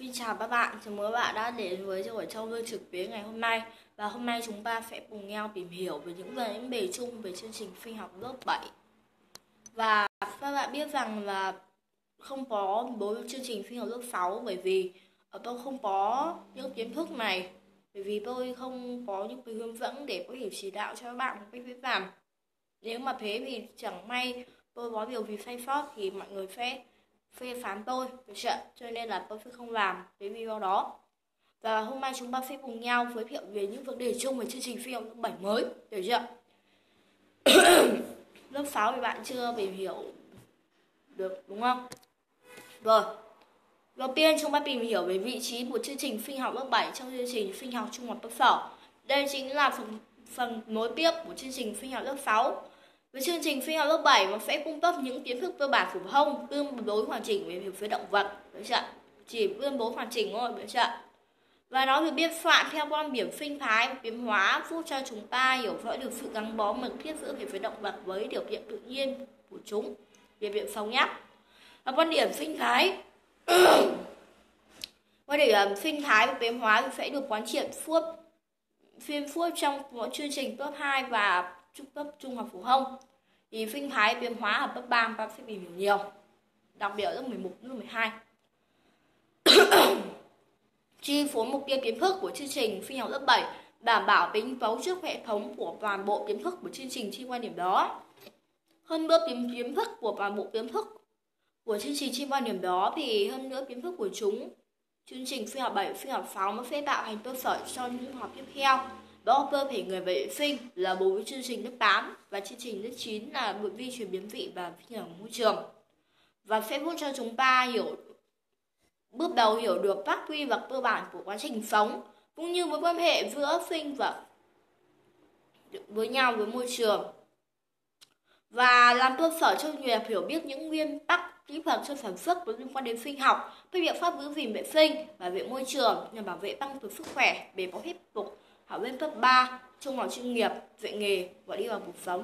Xin chào các bạn, chào mừng các bạn đã đến với buổi trao lưu trực tuyến ngày hôm nay. Và hôm nay chúng ta sẽ cùng nhau tìm hiểu về những vấn đề chung về chương trình sinh học lớp 7. Và các bạn biết rằng là không có đối với chương trình sinh học lớp 6 bởi vì tôi không có những kiến thức này, bởi vì tôi không có những cái hướng dẫn để có thể chỉ đạo cho các bạn một cách dễ dàng. Nếu mà thế thì chẳng may tôi có điều gì sai sót thì mọi người sẽ phê phán tôi, được chưa? Cho nên là tôi sẽ không làm cái video đó. Và hôm nay chúng ta sẽ cùng nhau giới thiệu về những vấn đề chung về chương trình sinh học lớp 7 mới, được chưa? Lớp 6 thì bạn chưa tìm hiểu được đúng không? Rồi. Đầu tiên chúng ta tìm hiểu về vị trí của chương trình sinh học lớp 7 trong chương trình sinh học trung học cơ sở. Đây chính là phần nối tiếp của chương trình sinh học lớp 6. Với chương trình sinh học lớp 7 nó sẽ cung cấp những kiến thức cơ bản phổ thông, tương đối hoàn chỉnh về hiểu về động vật, được chưa? Chỉ tương đối hoàn chỉnh thôi, được chưa? Và nó được biên soạn theo quan điểm sinh thái và tiến hóa, giúp cho chúng ta hiểu rõ được sự gắn bó mật thiết giữa hiểu về động vật với điều kiện tự nhiên của chúng, điều kiện sống nhé. Và quan điểm sinh thái quan điểm sinh thái và tiến hóa thì sẽ được quán triệt xuyên suốt trong mỗi chương trình cấp 2 và cấp trung học phổ thông. Thì sinh thái biến hóa ở cấp 3 ta sẽ tìm hiểu nhiều, đặc biệt lớp 11, lớp 12. Chi phối mục tiêu kiến thức của chương trình sinh học lớp 7, đảm bảo tính cấu trúc hệ thống của toàn bộ kiến thức của chương trình trên quan điểm đó. Hơn nữa kiến thức của toàn bộ kiến thức của chương trình trên quan điểm đó thì hơn nữa kiến thức của chương trình sinh học 7, sinh học 6 nó sẽ tạo thành cơ sở cho những học tiếp theo. Đó cơ thể người vệ sinh là bố với chương trình lớp 8 và chương trình lớp 9 là nội vi chuyển biến vị và phi hành môi trường. Và sẽ giúp cho chúng ta bước đầu hiểu được các quy luật cơ bản của quá trình sống cũng như mối quan hệ giữa sinh vật với nhau với môi trường. Và làm cơ sở cho việc hiểu biết những nguyên tắc kỹ thuật cho sản xuất có liên quan đến sinh học, các biện pháp giữ gìn vệ sinh, bảo vệ môi trường nhằm bảo vệ tăng cường sức khỏe để có tiếp tục học lên cấp 3, trung học chuyên nghiệp, dạy nghề và đi vào cuộc sống.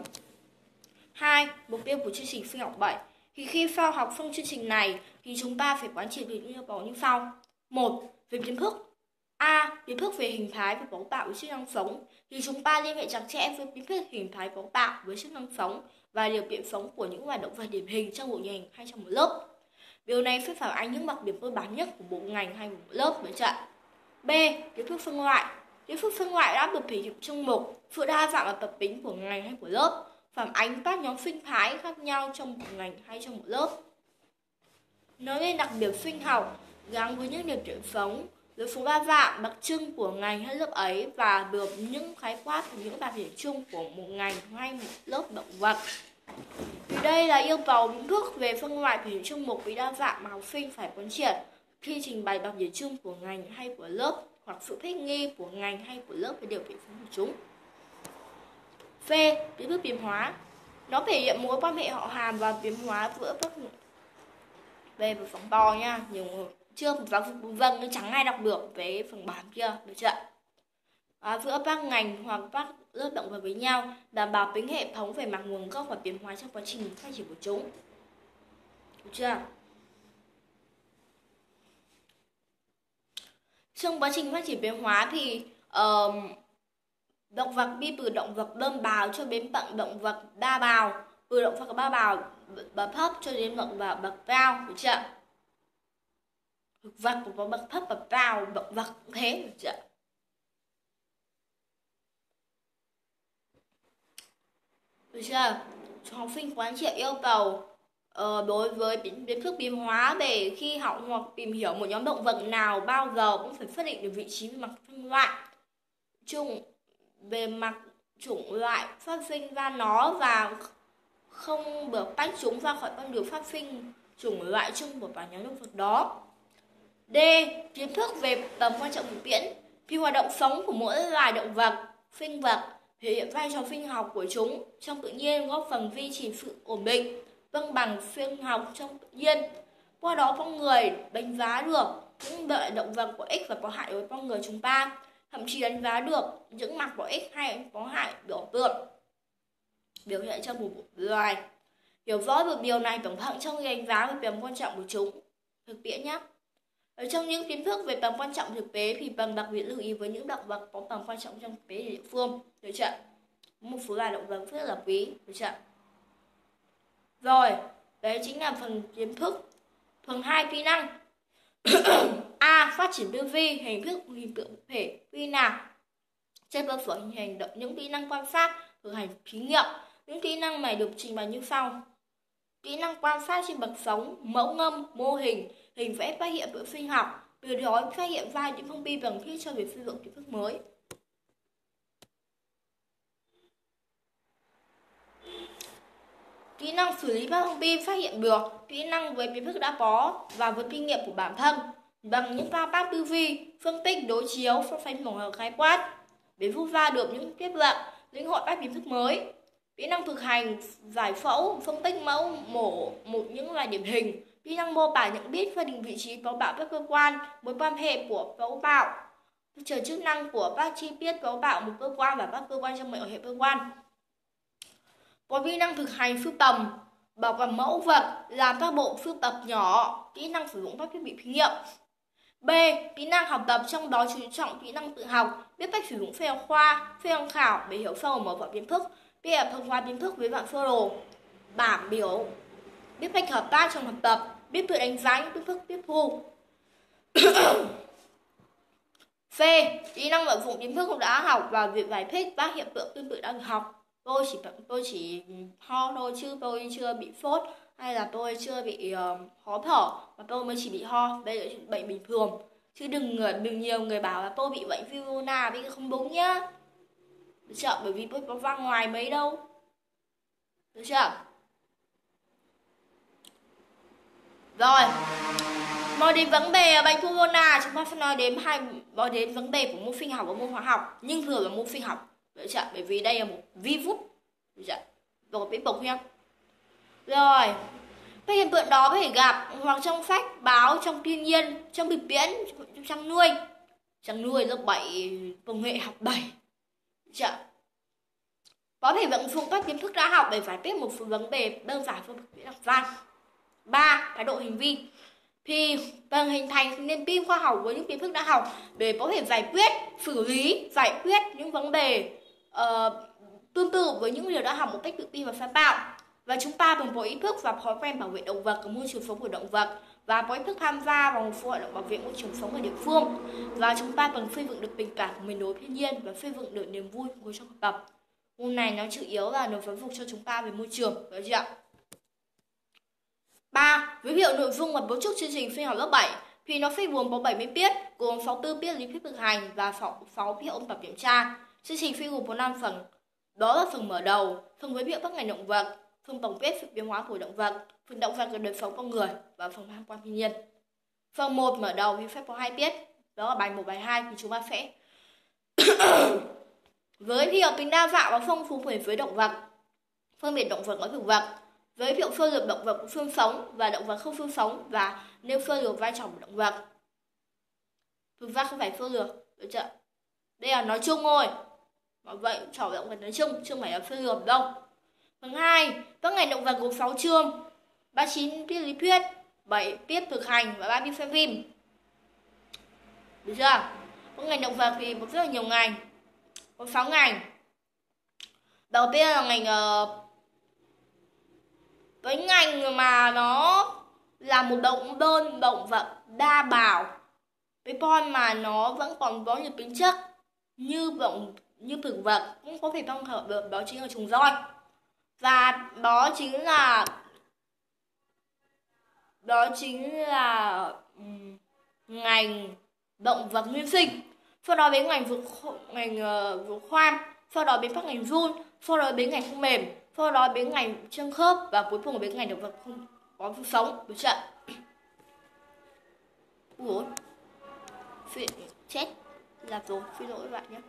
2. Mục tiêu của chương trình sinh học 7. Thì khi sau học xong chương trình này thì chúng ta phải quán triệt những yêu cầu như sau. 1. Về kiến thức. Kiến thức về hình thái và cấu tạo với chức năng sống. Thì chúng ta liên hệ chặt chẽ với kiến thức hình thái cấu tạo với chức năng sống và điều kiện sống của những loài động vật điển hình trong một ngành hay trong một lớp. Điều này sẽ phản ánh những đặc điểm cơ bản nhất của một ngành hay một lớp với trận. B. Kiến thức phân loại. Kiến thức phân loại đã được thể hiện trong mục sự đa dạng và tập tính của ngành hay của lớp, phản ánh các nhóm sinh thái khác nhau trong một ngành hay trong một lớp. Nói lên đặc điểm sinh học gắn với những điều kiện sống, với số đa dạng đặc trưng của ngành hay lớp ấy và được những khái quát của những đặc điểm chung của một ngành hay một lớp động vật. Thì đây là yêu cầu kiến thức về phân loại thể hiện trong mục với đa dạng mà học sinh phải quán triệt khi trình bày đặc điểm chung của ngành hay của lớp hoặc sự thích nghi của ngành hay của lớp với điều kiện sống của chúng. V. Kiến thức biến hóa. Nó thể hiện mối quan hệ họ hàng và biến hóa giữa các về phần to nha, nhiều người chưa giáo dục vâng nó chẳng ai đọc được với phần bản kia, được chưa? Giữa các ngành hoặc các lớp động vật với nhau, đảm bảo tính hệ thống về mặt nguồn gốc và biến hóa trong quá trình phát triển của chúng, được chưa? Trong quá trình phát triển biến hóa thì động vật đi từ động vật đơn bào cho đến tận động vật đa bào, từ động vật ba bào bậc thấp cho đến động vật bậc cao, được chưa? Thực vật cũng có bậc thấp bậc cao, động vật cũng thế, được chưa? Được chưa? Cho học sinh quán triệt yêu cầu đối với kiến thức biến hóa để khi học hoặc tìm hiểu một nhóm động vật nào bao giờ cũng phải xác định được vị trí về mặt phân loại chung, về mặt chủng loại phát sinh ra nó và không được tách chúng ra khỏi con đường phát sinh chủng loại chung của cả nhóm động vật đó. D. Kiến thức về tầm quan trọng thực tiễn. Khi hoạt động sống của mỗi loài động vật, sinh vật thể hiện vai trò sinh học của chúng trong tự nhiên, góp phần duy trì sự ổn định, cân bằng sinh học trong tự nhiên. Qua đó con người đánh giá được những loại động vật có ích và có hại với con người chúng ta, thậm chí đánh giá được những mặt có ích hay có hại biểu hiện trong một loài. Hiểu rõ được điều này cẩn thận trong đánh giá về tầm quan trọng của chúng. Thực tiễn nhé. Ở trong những kiến thức về tầm quan trọng thực tế thì cần đặc biệt lưu ý với những động vật có tầm quan trọng trong thực tế địa phương, được chưa? Một số loài động vật rất là quý, được chưa? Rồi, đấy chính là phần kiến thức. Phần 2 kỹ năng. A. Phát triển tư duy, hình tượng thể quy nào. Trên cơ sở hình thành những kỹ năng quan sát, thực hành thí nghiệm. Những kỹ năng này được trình bày như sau. Kỹ năng quan sát trên bậc sống, mẫu ngâm, mô hình, hình vẽ phát hiện tượng sinh học, từ đó phát hiện ra những thông tin cần thiết cho việc xây dựng kiến thức mới. Kỹ năng xử lý các thông tin phát hiện được, kỹ năng với kiến thức đã có và với kinh nghiệm của bản thân bằng những thao tác tư duy, phân tích, đối chiếu, so sánh tổng hợp khái quát để rút ra được những kết luận, lĩnh hội các kiến thức mới. Kỹ năng thực hành, giải phẫu, phân tích mẫu mổ một những loài điển hình. Kỹ năng mô tả nhận biết xác định vị trí cấu tạo các cơ quan, mối quan hệ của cấu tạo, chức năng của các chi tiết cấu tạo một cơ quan và các cơ quan trong hệ cơ quan. Có kỹ năng thực hành sưu tầm, bảo quản mẫu vật, làm các bộ sưu tập nhỏ, kỹ năng sử dụng các thiết bị thí nghiệm. B. Kỹ năng học tập, trong đó chú trọng kỹ năng tự học, biết cách sử dụng phép học khoa, phép tham khảo để hiểu sâu mở rộng kiến thức, biết hợp thông qua kiến thức với dạng sơ đồ, bảng biểu, biết cách hợp tác trong học tập, biết tự đánh giá những kiến thức tiếp thu. C. Kỹ năng vận dụng kiến thức đã học vào việc giải thích các hiện tượng tương tự đã được học. Tôi chỉ ho thôi chứ tôi chưa bị sốt hay là tôi chưa bị khó thở mà tôi mới chỉ bị ho. Đây là bệnh bình thường chứ đừng nhiều người bảo là tôi bị bệnh corona, bị không đúng nhá. Được chưa? Bởi vì tôi có ra ngoài mấy đâu. Được chưa? Rồi, nói đến vấn đề bệnh corona, chúng ta sẽ nói đến vấn đề của môn sinh học và môn hóa học, nhưng thường là môn sinh học. Được chưa? Bởi vì đây là một virus. Được chưa? Rồi biết bộc nhá. Rồi, các hiện tượng đó có thể gặp hoặc trong sách báo, trong thiên nhiên, trong thực tiễn, trong chăn nuôi lớp 7, công nghệ học 7. Được chưa? Có thể vận dụng các kiến thức đã học để giải quyết một số vấn đề đơn giản trong thực tiễn học văn. 3. Thái độ hành vi. Thì cần hình thành niềm tin khoa học với những kiến thức đã học để có thể xử lý, giải quyết những vấn đề tương tự với những điều đã học một cách tự tin và sáng tạo. Và chúng ta cần có ý thức và thói quen bảo vệ động vật và môi trường sống của động vật, và có ý thức tham gia vào một số hoạt động bảo vệ môi trường sống ở địa phương. Và chúng ta cần xây dựng được tình cảm của mình đối với thiên nhiên và xây dựng được niềm vui của trong học tập. Môn này nó chủ yếu là nó giáo dục cho chúng ta về môi trường, được chưa ạ? 3. Giới thiệu nội dung và cấu trúc chương trình sinh học lớp 7 thì nó sẽ gồm có 70 tiết, gồm 64 tiết lý thuyết thực hành và 6 tiết ôn tập kiểm tra. Chương trình sẽ gồm có 5 phần. Đó là phần mở đầu, phần giới thiệu các ngành động vật, phần tổng kết sự biến hóa của động vật, phần động vật và đời sống con người và phần tham quan thiên nhiên. Phần 1 mở đầu thì sẽ có 2 tiết, đó là bài 1, bài 2 thì chúng ta sẽ giới thiệu tính đa dạng và phong phú về với động vật, phân biệt động vật với thực vật, giới thiệu sơ lược động vật có xương sống và động vật không xương sống và nêu sơ lược vai trò của động vật. Thực ra không phải sơ lược, được chưa? Đây là nói chung thôi. Vậy trò động vật nói chung, chứ không phải là sơ lược đâu. Phần 2, các ngành động vật gồm 6 chương, 39 tiết lý thuyết, 7 tiết thực hành và 3 tiết xem phim. Được chưa? Các ngành động vật thì có rất là nhiều ngành, có 6 ngành. Đầu tiên là ngành cái ngành mà nó là một động vật đa bào, cái con mà nó vẫn còn có nhiều tính chất như thực vật, cũng có thể trong hợp được, đó chính là trùng roi. Và đó chính là ngành động vật nguyên sinh. Sau đó đến ngành vực khoan, sau đó đến các ngành run, sau đó đến ngành không mềm, sau đó đến ngành xương khớp và cuối cùng đến ngành động vật không có sức sống. Được chưa? Ủa, chết là rồi, xin lỗi các bạn nhé.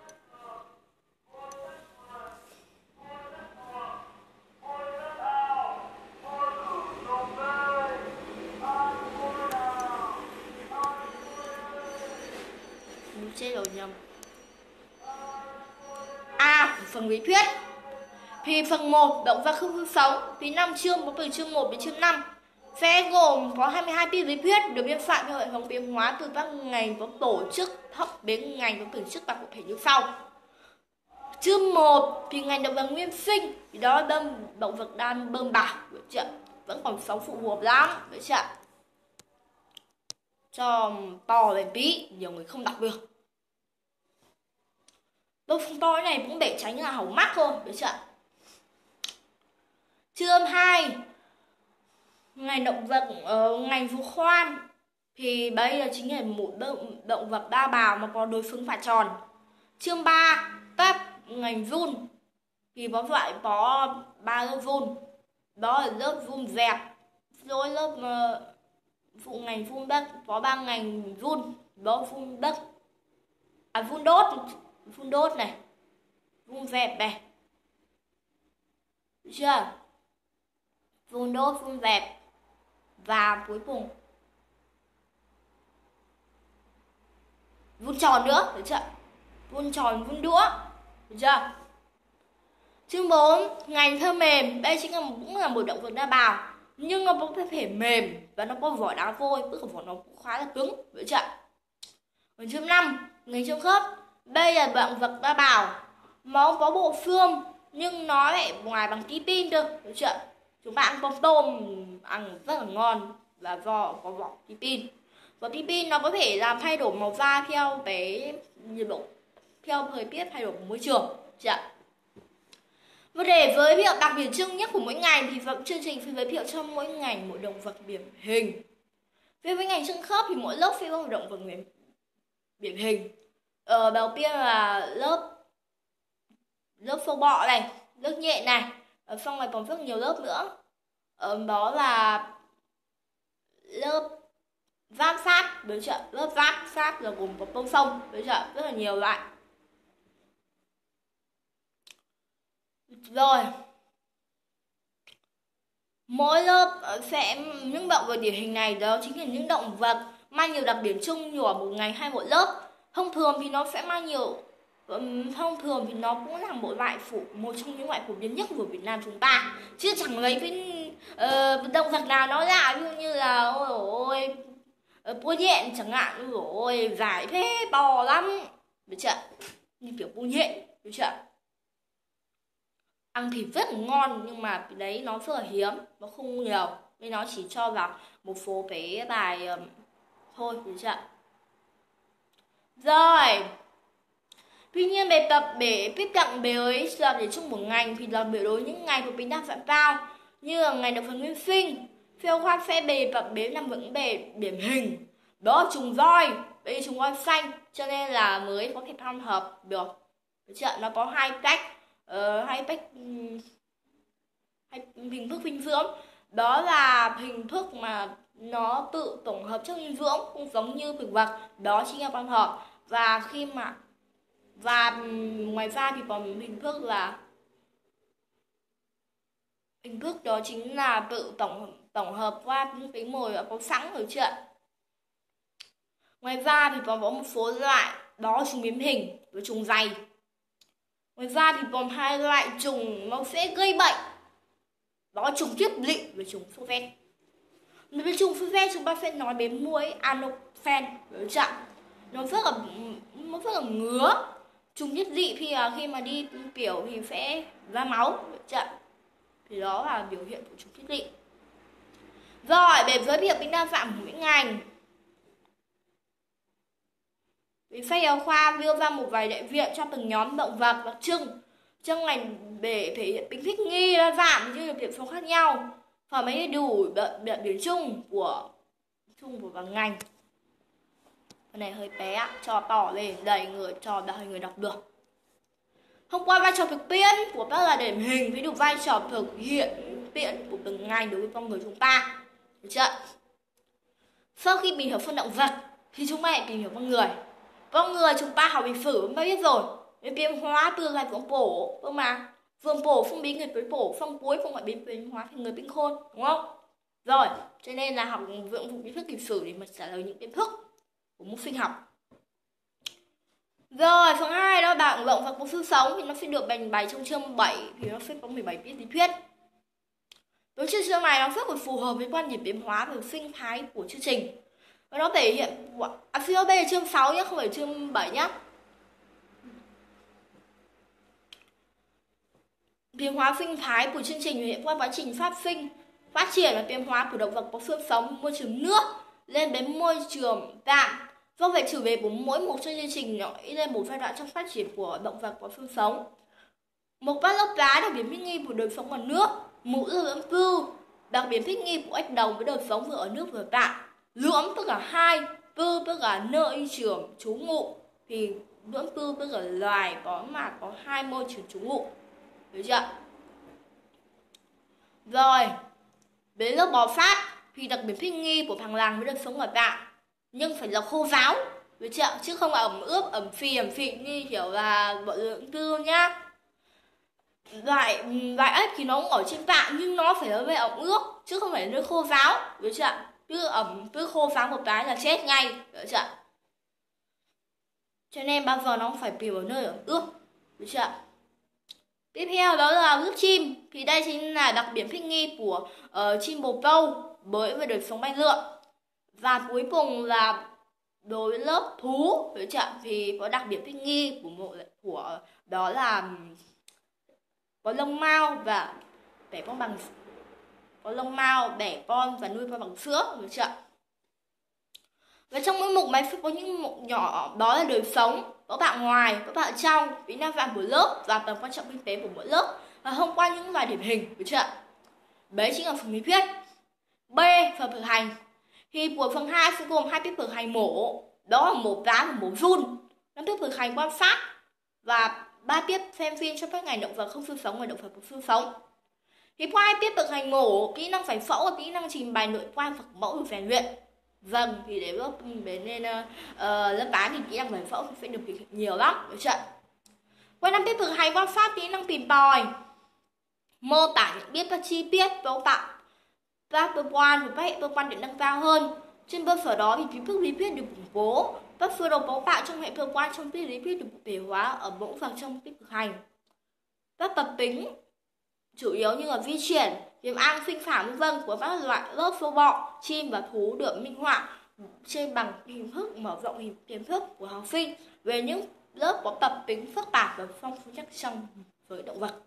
Chết rồi, nhầm. Phần lý thuyết thì phần 1 động vật không xương sống thì 5 chương, có từ chương 1 đến chương 5. Sẽ gồm có 22 tiết lý thuyết được biên soạn theo hệ thống biến hóa từ các ngành có tổ chức thấp đến ngành có tổ chức và cụ thể như sau. Chương 1 thì ngành động vật nguyên sinh thì đó là động vật đang bơm bào, được chưa? Vẫn còn sống phụ thuộc lắm, được chưa? Cho to lên tí, nhiều người không đọc được. Tôi không to cái này cũng để tránh là hỏng mắt thôi, được chưa? Chương 2 ngành động vật ngành phú khoan thì đây là chính là một động vật ba bào mà có đối xứng và tròn. Chương 3 các ngành vun thì có loại có 3 lớp vun, đó là lớp vun dẹp, rồi lớp phụ ngành vun đất có 3 ngành vun, đó vun đất, vun đốt này, vun dẹp này, được chưa? Vun đốt, vun dẹp và cuối cùng vun tròn nữa, được chưa? Vun tròn, vun đũa, được chưa? Chương 4 ngành thơ mềm, đây chính là cũng là một động vật đa bào nhưng nó có thể mềm và nó có vỏ đá vôi, tức là vỏ nó cũng khá là cứng, được chưa? Còn chương 5 ngành xương khớp, đây là động vật đa bào, nó có bộ xương nhưng nó lại ngoài bằng chitin cơ, được chưa? Chúng ta ăn con tôm ăn rất là ngon là do có vỏ chitin. Vỏ chitin nó có thể làm thay đổi màu da theo cái nhiệt độ, theo thời tiết thay đổi của môi trường, được chưa? Và để giới thiệu đặc điểm chung nhất của mỗi ngành thì chương trình sẽ giới thiệu cho mỗi ngành một động vật điển hình. Về với ngành xương khớp thì mỗi lớp sẽ có một động vật điển hình. Đầu tiên là lớp sâu bọ này, lớp nhện này, xong rồi còn rất nhiều lớp nữa. Đó là lớp giáp sát, được chưa? Lớp giáp sát là gồm có tôm sông, được chưa? Rất là nhiều loại. Rồi mỗi lớp sẽ những động vật điển hình này đó chính là những động vật mang nhiều đặc điểm chung của một ngành hay một lớp. Thông thường thì nó sẽ mang nhiều thông thường thì nó cũng là một trong những loại phổ biến nhất của Việt Nam chúng ta, chứ chẳng lấy cái động vật nào nó lạ, ví dụ như là ôi bô nhện chẳng hạn, ôi dài thế to lắm, được chưa? Như kiểu bô nhện, được chưa? Ăn thịt rất là ngon nhưng mà cái đấy nó rất là hiếm, nó không nhiều nên nó chỉ cho vào một số cái bài thôi, được chưa? Rồi tuy nhiên bài tập để tiếp cận với là để chung một ngành thì là đối những ngành có tính đa dạng cao như là ngành động vật nguyên sinh, phiêu khoa sẽ đề tập đến làm vững bề điển hình, đó trùng voi, đây trùng voi xanh, cho nên là mới có thể tham hợp được, được chưa? Nó có hai hình thức dinh dưỡng, đó là hình thức mà nó tự tổng hợp chất dinh dưỡng cũng giống như thực vật, đó chính là quang hợp, và ngoài ra thì còn hình thức đó chính là tự tổng hợp qua những cái mồi có sẵn, rồi chưa? Ngoài ra thì còn có một số loại đó trùng biến hình và trùng dày. Ngoài ra thì còn hai loại trùng nó sẽ gây bệnh, đó trùng tiếp lị và trùng phơ ven. Đối với trùng phơ ven chúng ta sẽ nói đến muỗi Anopheles, được chưa? Nó rất là ngứa. Trùng nhất dị thì khi mà đi tiểu thì sẽ ra máu, được chưa? Thì đó là biểu hiện của trùng thiết dị. Rồi để giới thiệu tính đa dạng của mỗi ngành, sách giáo khoa đưa ra một vài đại diện cho từng nhóm động vật đặc trưng trong ngành để thể hiện tính thích nghi đa dạng như là điểm số khác nhau và mấy đủ đặc điểm chung của ngành. Cái này hơi bé, cho to lên đầy người đọc được. Thông qua vai trò thực tiễn của các là điển hình với được vai trò thực hiện tiễn của từng ngành đối với con người chúng ta, được chưa? Sau khi tìm hiểu phân động vật thì chúng ta lại tìm hiểu con người. Con người chúng ta học lịch sử chúng ta biết rồi, biến hóa từ loài vượng bổ, cơ mà vượng bổ không biến người tới bổ, phong cuối không phải biến hóa thành người biến khôn, đúng không? Rồi cho nên là học vượng kiến thức lịch sử để mà trả lời những kiến thức của môn sinh học. Rồi phần 2 đó bạn động vật có sự sống thì nó sẽ được bày trong chương 7 thì nó sẽ có 17 tiết lý thuyết. Đối chương chương này nó rất là phù hợp với quan điểm biến hóa và sinh thái của chương trình. Và nó thể hiện phía B là chương 6 nhé, không phải chương 7 nhé. Biến hóa sinh thái của chương trình thể hiện qua quá trình phát triển và biến hóa của động vật có xương sống môi trường nước lên đến môi trường tạm. Do vậy chủ đề của mỗi một chương trình nó lên một giai đoạn trong phát triển của động vật có xương sống. Một bát lớp đá đặc biệt thích nghi của đời sống ở nước, mũ lưỡng cư đặc biệt thích nghi của ếch đồng với đời sống vừa ở nước vừa tạm. Lưỡng tức là hai, cư tức là nơi trường trú ngụ, thì lưỡng cư tức là loài có hai môi trường trú ngụ, được chưa? Rồi đến lớp bò sát thì đặc biệt thích nghi của thằng làng với đời sống ở tạm, nhưng phải là khô ráo, được chưa? Chứ không là ẩm ướt ẩm phì như kiểu là bọn lưỡng cư nhá. Loại ếch thì nó cũng ở trên tạm nhưng nó phải ở về ẩm ướt chứ không phải nơi khô ráo, được chưa? Cứ khô ráo một cái là chết ngay, được chưa? Cho nên bao giờ nó cũng phải tìm ở nơi ẩm ướt, được chưa? Tiếp theo đó là lớp chim, thì đây chính là đặc điểm thích nghi của chim bồ câu với đời sống bay lượn. Và cuối cùng là đối với lớp thú, được chưa? Thì có đặc điểm thích nghi của đó là có lông mao và bẻ con bằng và nuôi con bằng sữa, được chưa? Và trong mỗi mục này sẽ có những mục nhỏ, đó là đời sống, có bạn ngoài, có bạn trong, kỹ năng vạn của lớp và tầm quan trọng kinh tế của mỗi lớp, và thông qua những vài điển hình, được chưa? Đấy chính là phần lý thuyết. B. Phần thực hành. Thì của phần 2 sẽ gồm 2 tiết thực hành mổ, đó là mổ cá và mổ giun, 5 tiết thực hành quan sát và 3 tiết xem phim cho các ngành động vật không xương sống và động vật có xương sống. Thì qua 2 tiết thực hành mổ, kỹ năng giải phẫu và kỹ năng trình bày nội quan vật mẫu được rèn luyện. Vâng, thì để lớp 8 thì kỹ năng giải phẫu sẽ được nhiều lắm, được chưa? Qua 5 tiết thực hành quan sát, kỹ năng tìm tòi, mô tả nhận biết các chi tiết cấu tạo các cơ quan và các hệ cơ quan được nâng cao hơn. Trên cơ sở đó thì kiến thức lý thuyết được củng cố, các sơ đồ cấu tạo trong hệ cơ quan trong tiết lý thuyết được cụ thể hóa ở mẫu vật trong tiết thực hành. Các tập tính chủ yếu như là di chuyển, tiềm ăn, sinh sản vân vân của các loại lớp sâu bọ, chim và thú được minh họa trên bằng hình thức mở rộng hình kiến thức của học sinh về những lớp có tập tính phức tạp và phong phú nhất trong với động vật.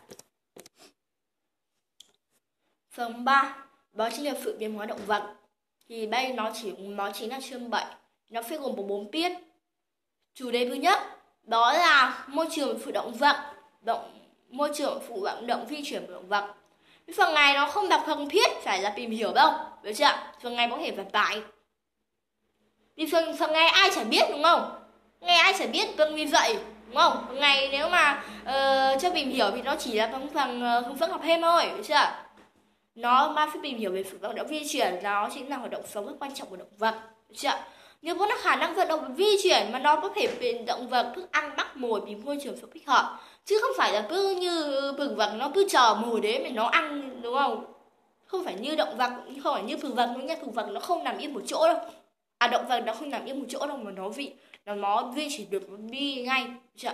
Phần 3 đó chính là sự biến hóa động vật. Thì đây nó chính là chương 7. Nó sẽ gồm có 4 tiết. Chủ đề thứ nhất đó là môi trường phụ động vật, môi trường phụ vận động di chuyển của động vật. Cái phần này nó không đặc cần thiết phải là tìm hiểu đâu, được chưa? Phần này có thể vận tải. Vì phần này ai chả biết, đúng không? Nghe ai chả biết từng vì dạy, đúng không? Phần này nếu mà cho tìm hiểu thì nó chỉ là phần hướng dẫn học thêm thôi, được chưa? Nó mà phải tìm hiểu về sự vận động di chuyển, nó chính là hoạt động sống rất quan trọng của động vật, được chưa? Nếu có khả năng vận động di chuyển mà nó có thể biến động vật thức ăn bắt mồi tìm môi trường sống thích hợp, chứ không phải là cứ như thực vật nó cứ chờ mồi đến để nó ăn, đúng không? Không phải như động vật, không phải như thực vật nữa nha. Thực vật nó không nằm yên một chỗ đâu. Động vật nó không nằm yên một chỗ đâu mà nó di chuyển được, nó đi ngay, được chưa?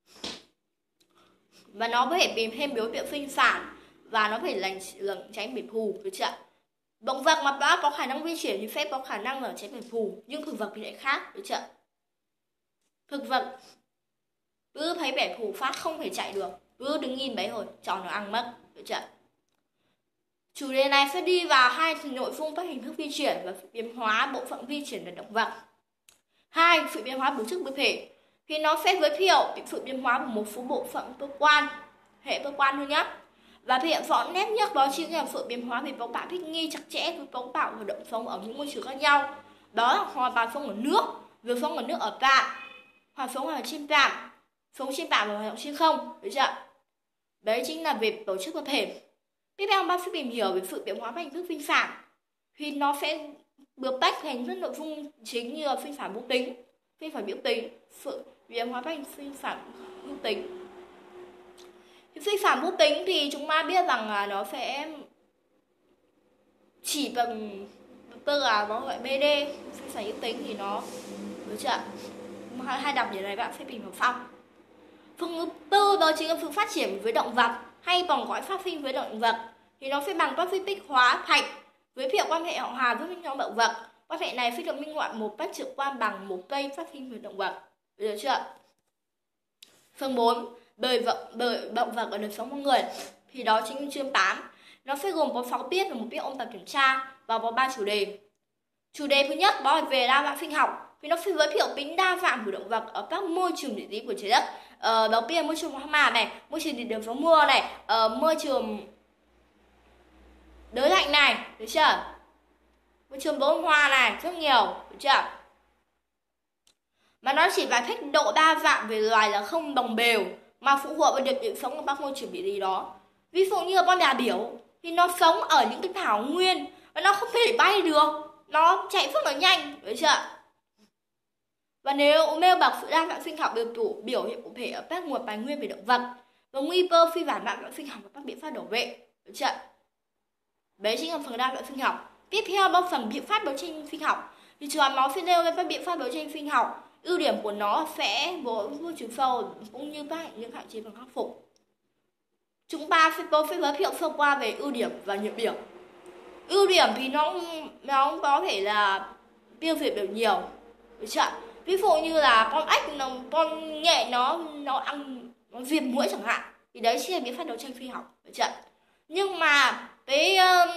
Và nó có thể tìm thêm biểu hiện sinh sản và nó phải lẩn tránh biển thù, được chưa? Động vật mà đã có khả năng di chuyển thì sẽ có khả năng lẩn tránh biển thù, nhưng thực vật thì lại khác, được chưa? Thực vật cứ thấy biển thù phát không thể chạy được, cứ đứng nhìn đấy thôi, cho nó ăn mất, được chưa? Chủ đề này sẽ đi vào hai nội dung các hình thức di chuyển và sự biến hóa bộ phận di chuyển của động vật. 2. Sự biến hóa tổ chức cơ thể. Thì nó sẽ giới thiệu sự biến hóa của một số bộ phận cơ quan, hệ cơ quan thôi nhé. Và thể hiện rõ nét nhất đó chính là sự biến hóa về cấu tạo thích nghi chặt chẽ với cấu tạo hoạt động sống ở những môi trường khác nhau. Đó là hoàn toàn sống ở nước, việc sống ở nước ở tạm, hoặc sống ở trên tạm, sống trên tạm và hoạt động trên không, được chưa? Đấy chính là về tổ chức cơ thể. Tiếp theo bác sẽ tìm hiểu về sự biến hóa và hình thức sinh sản. Thì nó sẽ được tách thành các nội dung chính như là sinh sản vô tính, sinh sản biểu tính, sự biến hóa và sinh sản hữu tính. Sinh sản vô tính thì chúng ta biết rằng là nó sẽ chỉ bằng tức là nó gọi BD. Sinh sản hữu tính thì nó, được chưa? Hai đặc điểm này bạn sẽ tìm hiểu sau. Phần thứ tư đó chính là sự phát triển với động vật, hay còn gọi phát sinh với động vật. thì nó phải bằng topic hóa thạch với biểu quan hệ hậu hòa với nhóm động vật. Quan hệ này phải được minh họa một cách trực quan bằng một cây phát sinh về động vật. Được chưa? Phần 4. Bởi động vật ở đời sống con người thì đó chính là chương 8. Nó sẽ gồm có 6 tiết và một tiết ôn tập kiểm tra và có 3 chủ đề. Chủ đề thứ nhất đó là về đa dạng sinh học, vì nó sẽ giới thiệu tính đa dạng của động vật ở các môi trường địa lý của trái đất. Đầu tiên môi trường hoang mạc này, môi trường địa điểm gió mưa này, môi trường đới lạnh này, được chưa? Môi trường bông hoa này, rất nhiều, được chưa? Mà nó chỉ giải thích độ đa dạng về loài là không đồng đều, mà phụ thuộc vào điều kiện sống ở các môi trường địa lý đó. Ví dụ như là con đà điểu thì nó sống ở những cái thảo nguyên và nó không thể bay được, nó chạy rất là nhanh, được chưa? Và nếu nêu bật sự đa dạng sinh học biểu hiện cụ thể ở các nguồn tài nguyên về động vật và nguy cơ phi giảm đa dạng sinh học và các biện pháp bảo vệ, được chưa? Đấy chính là phần đa dạng sinh học. Tiếp theo là phần biện pháp đấu tranh sinh học thì trường nó sẽ nêu lên các biện pháp đấu tranh sinh học. Ưu điểm của nó sẽ vô trừ sâu cũng như các những hạn chế và khắc phục. Chúng ta sẽ giới thiệu sơ qua về ưu điểm và nhược điểm. Ưu điểm thì nó có thể là tiêu diệt được nhiều, được chưa? Ví dụ như là con ếch, con nhện nó diệt muỗi chẳng hạn, thì đấy chính là biện pháp đấu tranh sinh học, được chưa? Nhưng mà cái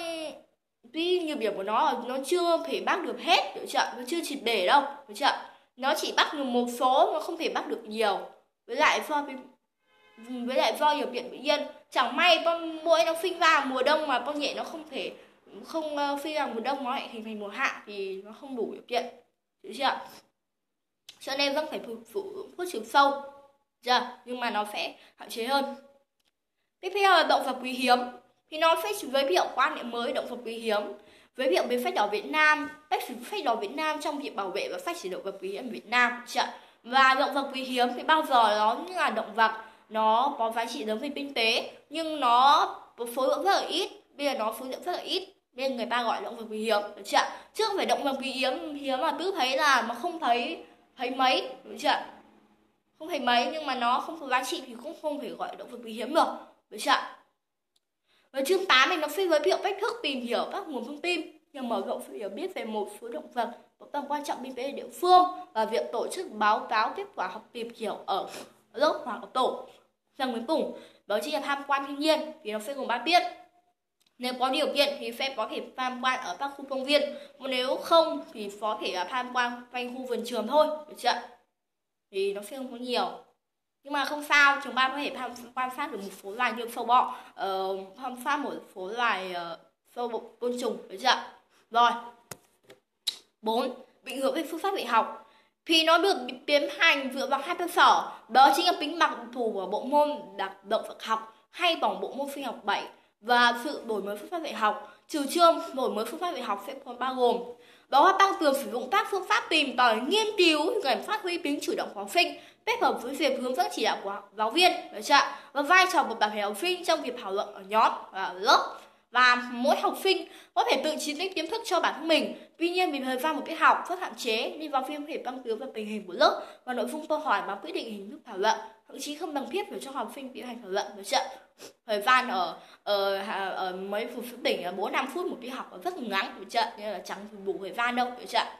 nhược điểm của nó là nó chưa thể bắt được hết, được chưa? Nó chưa triệt để đâu, được chưa? Nó chỉ bắt được một số, nó không thể bắt được nhiều. Với lại do điều kiện tự nhiên, chẳng may con muỗi nó sinh ra mùa đông mà con nhện nó không sinh ra mùa đông, nó lại hình thành mùa hạ thì nó không đủ điều kiện, được chưa? Cho nên vẫn phải sử dụng thuốc trừ sâu, chưa? Nhưng mà nó sẽ hạn chế hơn. Tiếp theo là động vật quý hiếm thì nó sẽ giới thiệu quan niệm mới động vật quý hiếm, giới thiệu về phách đỏ Việt Nam, cách sử dụng phách đỏ Việt Nam trong việc bảo vệ và phát triển động vật quý hiếm Việt Nam. Và động vật quý hiếm thì bao giờ nó như là động vật nó có giá trị lớn về kinh tế nhưng nó có số lượng rất là ít. Bây giờ nó số lượng rất là ít nên người ta gọi động vật quý hiếm, được chưa? Chứ không phải động vật quý hiếm mà cứ thấy là mà không thấy mấy, được chưa? Không thấy mấy nhưng mà nó không có giá trị thì cũng không thể gọi động vật quý hiếm được, được chưa? Và chương 8 này nó sẽ giới thiệu cách thức tìm hiểu các nguồn thông tin nhằm mở rộng sự hiểu biết về một số động vật có tầm quan trọng kinh tế ở địa phương và việc tổ chức báo cáo kết quả học tìm hiểu ở lớp hoặc ở tổ. Phần cuối cùng đó chính là tham quan thiên nhiên thì nó sẽ gồm 3 tiết. Nếu có điều kiện thì sẽ có thể tham quan ở các khu công viên, còn nếu không thì có thể là tham quan quanh khu vườn trường thôi, được chưa? Thì nó sẽ không có nhiều. Nhưng mà không sao, chúng ta có thể quan sát được một số loài như sâu bọ, quan sát một số loài sâu côn trùng, được chưa? Rồi. 4. Định hướng về phương pháp dạy học thì nó được tiến hành dựa vào 2 cơ sở, đó chính là tính đặc thù của bộ môn động vật học hay bằng bộ môn sinh học 7 và sự đổi mới phương pháp dạy học. Chủ trương đổi mới phương pháp dạy học sẽ còn bao gồm đó là tăng cường sử dụng các phương pháp tìm tòi nghiên cứu nhằm phát huy tính chủ động của học sinh, kết hợp với việc hướng dẫn chỉ đạo của giáo viên, được chưa? Và vai trò của tập thể học sinh trong việc thảo luận ở nhóm và ở lớp. Và mỗi học sinh có thể tự chính lĩnh kiến thức cho bản thân mình. Tuy nhiên vì thời gian một tiết học rất hạn chế nên giáo viên có thể căn cứ vào tình hình của lớp và nội dung câu hỏi mà quyết định hình thức thảo luận, thậm chí không cần thiết phải cho học sinh tiến hành thảo luận, được chưa? Thời gian ở mấy phút đỉnh là 4-5 phút một tiết học rất ngắn, được chưa? Nên là chẳng đủ thời gian đâu, được chưa?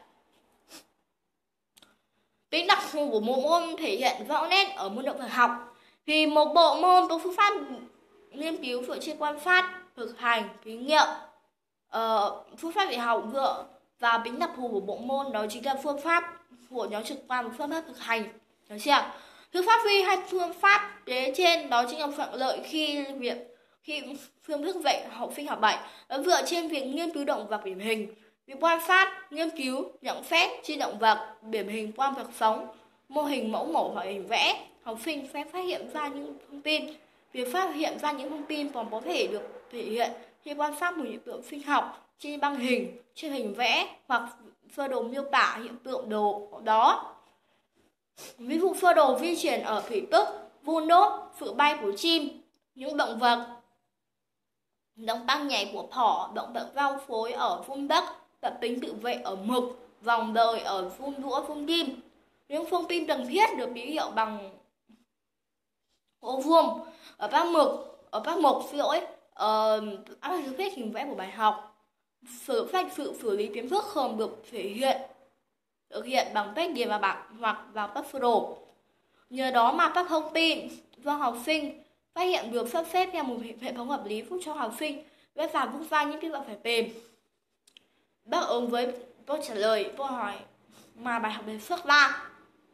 Tính đặc thù của một môn thể hiện rõ nét ở môn động vật học thì một bộ môn có phương pháp nghiên cứu dựa trên quan sát, thực hành, thí nghiệm. Phương pháp dạy học dựa vào tính đặc thù của bộ môn đó chính là phương pháp của nó trực quan và phương pháp thực hành, được chưa? Phương pháp vi hay phương pháp kế trên đó chính là thuận lợi khi phương thức dạy học sinh học 7 nó dựa trên việc nghiên cứu động vật điển hình, việc quan sát, nghiên cứu, nhận xét trên động vật điển hình qua vật sống, mô hình mẫu hoặc hình vẽ. Học sinh sẽ phát hiện ra những thông tin. Việc phát hiện ra những thông tin còn có thể được thể hiện khi quan sát một hiện tượng sinh học trên băng hình, trên hình vẽ hoặc sơ đồ miêu tả hiện tượng đồ đó. Ví dụ sơ đồ di chuyển ở thủy tức, vuông đốt, sự bay của chim, những động vật, động tác nhảy của thỏ, động vật giao phối ở vuông đất, tập tính tự vệ ở mực, vòng đời ở vuông đũa, vuông kim. Những thông tin cần thiết được ký hiệu bằng ô vuông ở các mực, áp dụng lý thuyết hình vẽ của bài học. Sự xử lý kiến thức thường được thực hiện bằng cách điền vào bảng hoặc vào các sơ đồ. Nhờ đó mà các thông tin do học sinh phát hiện được sắp xếp theo một hệ thống hợp lý, giúp cho học sinh dễ dàng rút ra những kết luận phải tìm. Đáp ứng với câu trả lời câu hỏi mà bài học đề xuất ra.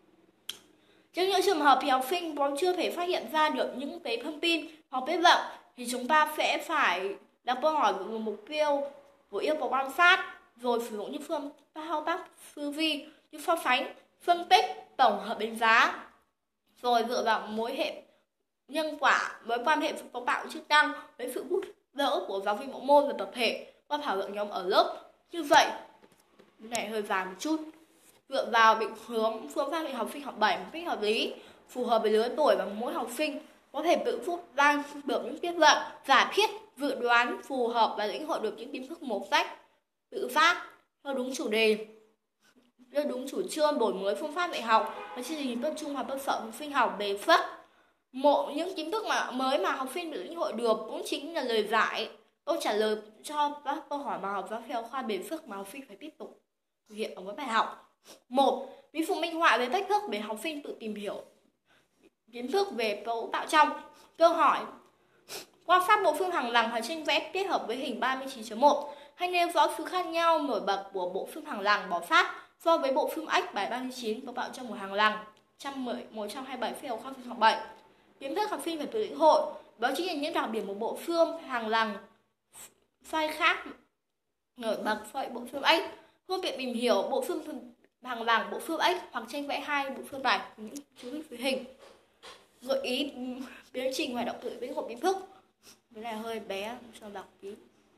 Trong những trường hợp thì học sinh còn chưa thể phát hiện ra được những cái thông tin hoặc kết luận thì chúng ta sẽ phải đặt câu hỏi với mục tiêu của yêu cầu quan sát, rồi sử dụng những phương thao tác tư duy như so sánh, phân tích, tổng hợp đánh giá, rồi dựa vào mối hệ nhân quả, mối quan hệ cấu tạo chức năng với sự giúp đỡ của giáo viên bộ môn và tập thể qua thảo luận nhóm ở lớp. Như vậy này hơi dài một chút, dựa vào định hướng phương pháp để học sinh học bài một cách hợp lý, phù hợp với lứa tuổi và mỗi học sinh có thể tự rút ra được những kết luận, giả thiết, dự đoán phù hợp và lĩnh hội được những kiến thức một cách tự phát theo đúng chủ đề, theo đúng chủ trương đổi mới phương pháp dạy học và chương trình tập trung vào cơ sở học sinh học đề xuất. Một những kiến thức mới mà học sinh được lĩnh hội được cũng chính là lời giải, câu trả lời cho các câu hỏi mà học giáo theo khoa đề xuất mà học sinh phải tiếp tục thực hiện ở mỗi bài học. Một, ví dụ minh họa về cách thức để học sinh tự tìm hiểu kiến thức về cấu tạo trong. Câu hỏi: quan sát bộ phim hàng lằng và tranh vẽ kết hợp với hình 39.1. Hãy nêu rõ sự khác nhau nổi bật của bộ phim hàng lằng bỏ phát so với bộ phim ếch bài 39 cấu tạo trong một hàng lằng 127 phiếu khoa học học 7. Kiến thức học sinh phải tự lĩnh hội, đó chính là những đặc điểm của bộ phim hàng lằng sai khác nổi bật so với bộ phim ếch. Phương tiện tìm hiểu bộ phim hàng lằng, bộ phim ếch hoặc tranh vẽ hai bộ phim này những chú thích với hình. Gợi ý tiến trình hoạt động tự lĩnh hội kiến thức. Cái này hơi bé cho đọc tí.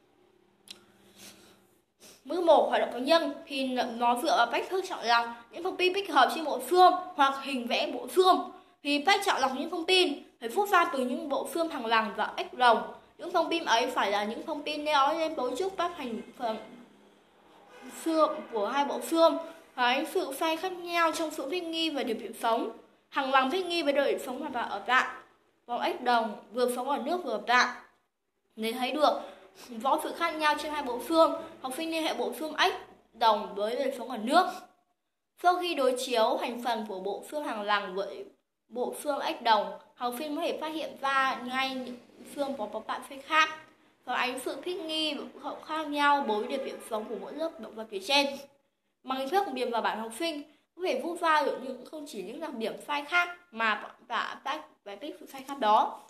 Bước 1, hoạt động cá nhân thì nó dựa vào cách thức chọn lọc những thông tin tích hợp trên bộ phim hoặc hình vẽ bộ phim. Thì cách chọn lọc những thông tin phải rút ra từ những bộ phim hàng lằng và ếch rồng. Những thông tin ấy phải là những thông tin nói lên cấu trúc các thành phần xương của hai bộ phim, cái sự sai khác nhau trong sự thích nghi và điều kiện sống. Hàng lằng thích nghi với điều kiện sống và ở tạm, còn ếch đồng vừa sống ở nước vừa ở tạm. Để thấy được rõ sự khác nhau trên hai bộ phim, học sinh liên hệ bộ phim ếch đồng với đời sống ở nước. Sau khi đối chiếu thành phần của bộ phim hàng lằng với bộ phim ếch đồng, học sinh có thể phát hiện ra ngay những phim có bạn phê khác, phản ánh sự thích nghi khác nhau đối với điều kiện sống của mỗi lớp động vật phía trên. Bằng hình thức điền vào bảng học sinh có thể rút ra được không chỉ những đặc điểm sai khác mà cả các giải thích sự sai khác đó.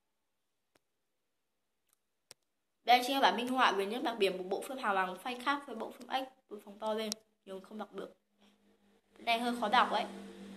Đây chính là bản minh họa về những đặc điểm của bộ phim hàng lằng sai khác với bộ phim ếch. Tôi phóng to lên nhưng không đọc được. Cái này hơi khó đọc đấy.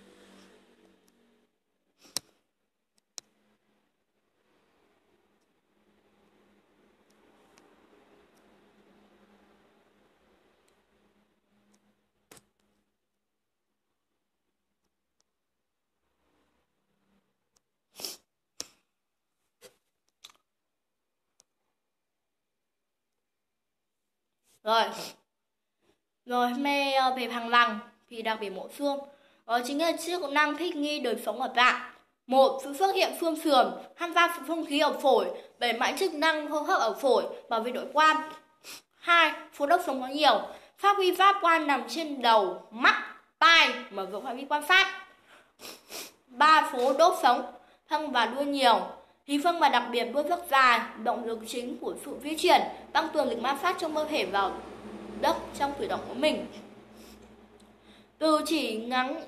Rồi hôm nay về hàng lằng thì đặc biệt bộ xương đó chính là chức năng thích nghi đời sống ở tạm. Một, sự xuất hiện xương sườn tham gia sự không khí ở phổi, đẩy mạnh chức năng hô hấp ở phổi, bảo vệ nội quan. Hai, phố đốc sống có nhiều, phát huy giác quan nằm trên đầu, mắt, tai, mở rộng phạm vi quan sát. Ba, phố đốt sống thân và đuôi nhiều, thì phân và đặc biệt đuôi rất dài, động lực chính của sự di chuyển, tăng cường lực ma sát trong cơ thể vào đất trong cử động của mình. Tứ chi ngắn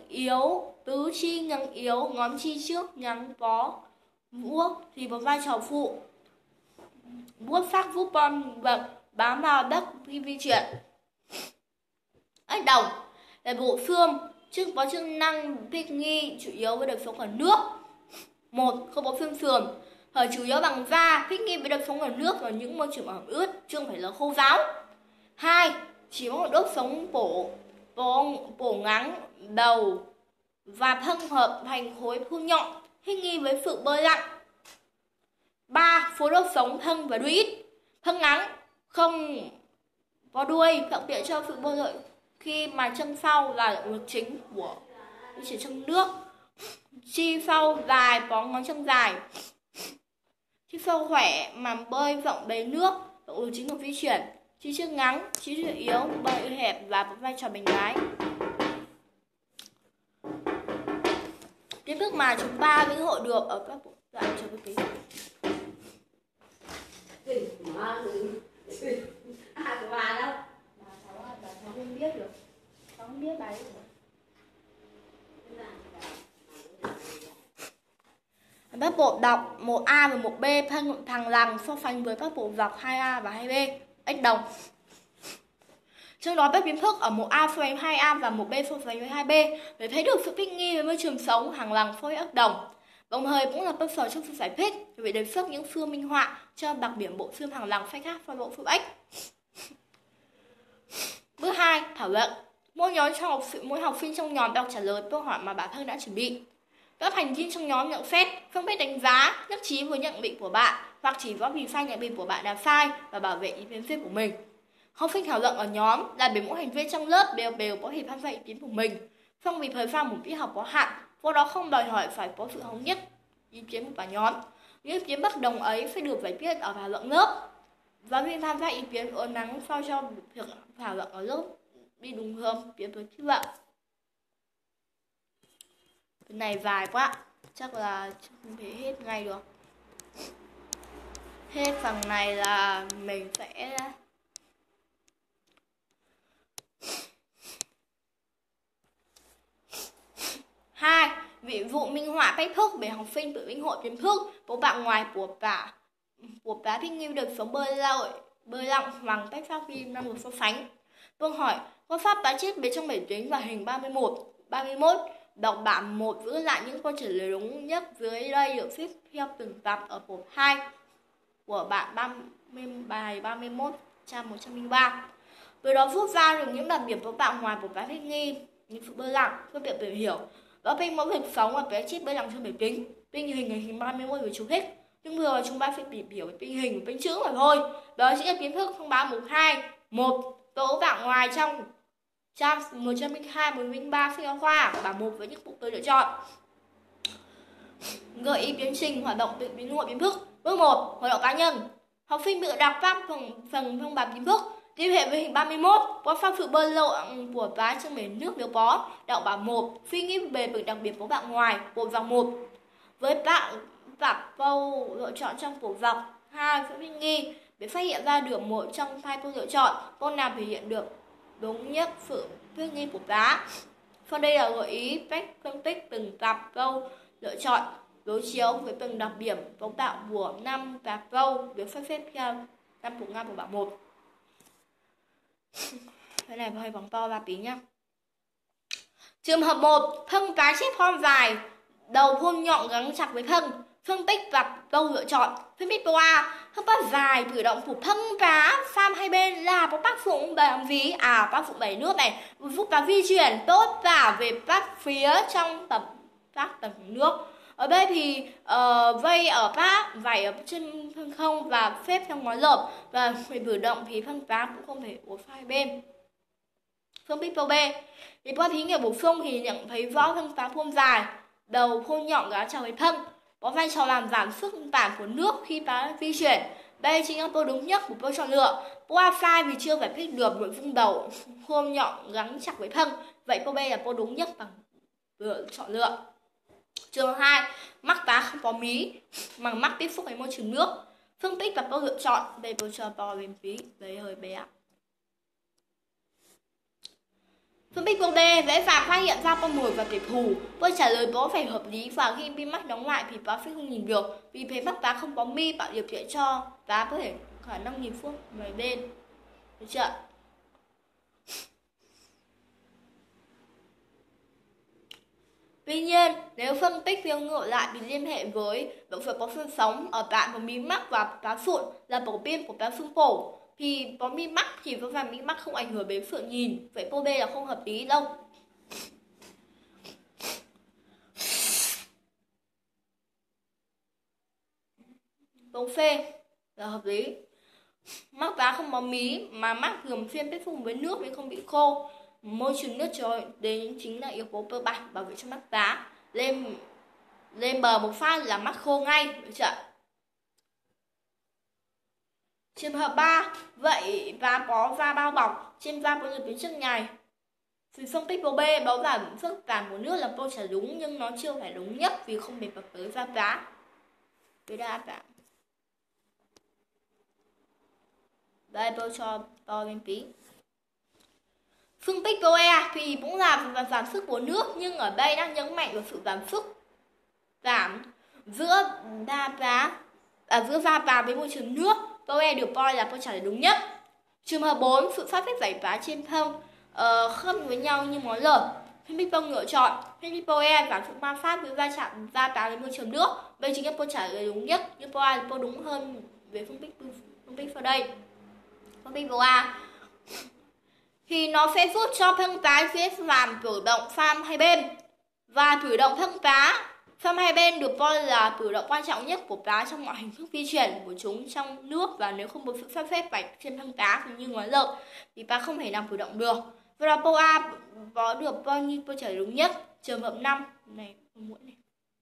yếu, ngón chi trước ngắn có vuốt thì có vai trò phụ. Vuốt sắc giúp con vật bám vào đất khi di chuyển. Ếch đồng là bộ xương có chức năng thích nghi chủ yếu với đời sống ở nước. Một, không có xương sườn, thời chủ yếu bằng da, thích nghi với đời sống ở nước và những môi trường ẩm ướt, chứ không phải là khô ráo. Hai, chỉ có một đốt sống cổ ngắn, đầu và thân hợp thành khối thu nhọn, thích nghi với sự bơi lặn. Ba, phố đốt sống thân và đuôi ít, thân ngắn, không có đuôi, thuận tiện cho sự bơi lội khi mà chân sau là động lực chính của di chuyển trong nước. Chi sau dài, có ngón chân dài. Chi phao khỏe mà bơi vọng bề nước, động chính của di chuyển. Chi trước ngắn, chi trước yếu, bơi hẹp và có vai trò bánh lái. Kiến thức mà chúng ta lĩnh hội được ở các bộ đoạn trong cái cháu không biết được, cháu không biết bài được. Các bộ đọc 1A và 1B thằng lằng so sánh với các bộ dọc 2A và 2B x đồng. Trong đó các kiến thức ở 1A so sánh 2A và 1B so sánh với 2B để thấy được sự thích nghi với môi trường sống hàng lằng so với x đồng. Đồng thời cũng là cơ sở trong sự giải thích về đề xuất những phương minh họa cho đặc điểm bộ phim hàng lằng phách khác so với bộ phim X. Bước 2. Thảo luận. Mỗi học sinh trong nhóm đọc trả lời câu hỏi mà bản thân đã chuẩn bị. Các thành viên trong nhóm nhận xét, phân tích đánh giá, nhất trí với nhận định của bạn hoặc chỉ rõ vì sai nhận định của bạn là sai và bảo vệ ý kiến riêng của mình. Học sinh thảo luận ở nhóm là để mỗi thành viên trong lớp đều có thể tham gia ý kiến của mình. Không vì thời gian một tiết học có hạn, do đó không đòi hỏi phải có sự thống nhất ý kiến của cả nhóm. Những ý kiến bất đồng ấy phải được giải quyết ở thảo luận lớp. Giáo viên tham gia ý kiến ở nắng sao cho việc thảo luận ở lớp đi đúng hướng tiến tới kết luận. Cái này dài quá, chắc là không thể hết ngay được. Hết phần này là mình sẽ ví dụ minh họa cách thức để học sinh tự lĩnh hội kiến thức của bạn ngoài của cá thích nghi được sống bơi lặn bằng cách phát phim năng lực so sánh. Câu hỏi: phương pháp tá chiết bên trong máy tính và hình 31. Đọc bản 1 giữ lại những câu trả lời đúng nhất dưới đây được xếp theo từng tập ở mục 2 của bạn bài 31 trang 103. Từ đó rút ra được những đặc điểm của bạn ngoài của cá thích nghi như sự bơi lặn, phương tiện tìm hiểu. Đó bên mẫu thực sống và bé chip bơi lặn trong máy tính. Bên hình 31 với chú thích. Nhưng vừa chúng ta phải tìm hiểu về bên hình và bên chữ mà thôi. Đó chính là kiến thức thông báo mục 2. 1. Tố bạn ngoài trong trang 102, 103 sách giáo khoa, bảng 1 với những mục tôi lựa chọn. Gợi ý tiến trình hoạt động tự lĩnh hội kiến thức. Bước 1. Hoạt động cá nhân. Học sinh tự đọc pháp phần thông báo kiến thức. Liên hệ với hình 31, có pháp sự bơi lội của cá trong bể nước nếu có. Đọc bảng 1, suy nghĩ về việc đặc biệt của bạn ngoài, bộ dọc 1. Với bạn đọc câu lựa chọn trong bộ dọc 2 sẽ thích nghi để phát hiện ra được một trong hai câu lựa chọn, câu nào thể hiện được đúng nhất sự thích nghi của cá. Sau đây là gợi ý cách phân tích từng tập câu lựa chọn, đối chiếu với từng đặc điểm cấu tạo của 5 tập câu được sắp xếp theo năm thuộc ngang của bảng 1. Cái này hơi vòng to ra tí nhá. Trường hợp 1, thân cá chép thon dài, đầu thôn nhọn gắn chặt với thân. Phân tích và câu lựa chọn. Phân tích câu A, thân cá dài cử động của thân cá sang hai bên là có tác dụng để làm gì? Tác dụng đẩy nước này, giúp cá di chuyển tốt cả về các phía trong các tầng nước. Ở đây thì vây ở các vảy ở trên thân không và xếp trong ngón lợp, và về cử động thì thân cá cũng không thể uốn hai bên. Phân tích câu B, thì qua thí nghiệm bổ sung thì nhận thấy rõ thân cá thon dài, đầu thôn nhọn gắn chặt với thân, có vai trò làm giảm sức tản của nước khi cá di chuyển. Đây chính là câu đúng nhất của câu chọn lựa. Câu A sai vì chưa giải thích được nội dung đầu thôn nhọn gắn chặt với thân. Vậy câu B là câu đúng nhất bằng chọn lựa. Trường 2, mắc cá không có mí mà mắc tiếp xúc với môi trường nước. Phân tích và câu lựa chọn. Đây tôi chờ to lên tí, đây hơi bé. Phân tích câu D, dễ dàng phát hiện ra con mồi và kẻ thù. Câu trả lời có vẻ hợp lý và khi mi mắt đóng lại thì cá sẽ không nhìn được. Vì thế mắt cá không có mi tạo điều kiện cho cá có thể khả năng nhìn phương về bên. Được chưa? Tuy nhiên, nếu phân tích theo ngược lại thì liên hệ với động vật có xương sống ở bạn có mí mắt và cá sụn là tổ tiên của cá xương cổ, thì có mi mắt chỉ có vài mi mắt không ảnh hưởng đến sự nhìn. Vậy câu B là không hợp lý đâu. Câu C là hợp lý. Mắt cá không có mí mà mắt thường xuyên tiếp xúc với nước nên không bị khô. Môi trường nước trời đến chính là yếu tố cơ bản bảo vệ cho mắt cá. Lên bờ một phát là mắt khô ngay, được chưa? Trường hợp 3, vậy và có va bao bọc, trên va có nhiều tuyến chất nhầy. Vì phân tích câu B, báo giảm phức tạp của nước là câu trả đúng nhưng nó chưa phải đúng nhất vì không đề cập tới va vá. Với đáp án. Đây tôi cho to lên tí. Phân tích câu E thì cũng là giảm sức của nước nhưng ở đây đang nhấn mạnh vào sự giảm sức giữa va và với môi trường nước. Câu E được coi là câu trả lời đúng nhất. Trường hợp 4, sự phát phép giải phá trên thông khớp với nhau như món lợn. Phân tích câu lựa chọn phân tích câu E giảm sự ma sát với va chạm va vào với môi trường nước. Đây chính là câu trả lời đúng nhất, nhưng câu A là câu đúng hơn về phân tích sau đây. Phân tích câu A thì nó sẽ giúp cho phân tán dễ làm cử động pham hai bên, và cử động phân tá pham hai bên được coi là cử động quan trọng nhất của cá trong mọi hình thức di chuyển của chúng trong nước, và nếu không có sự sắp xếp vạch trên thân cá thì như ngón lợn thì ta không thể làm cử động được. Và là câu A có được bao nhiêu câu trả lời đúng nhất. Trường hợp 5 này, mũi này.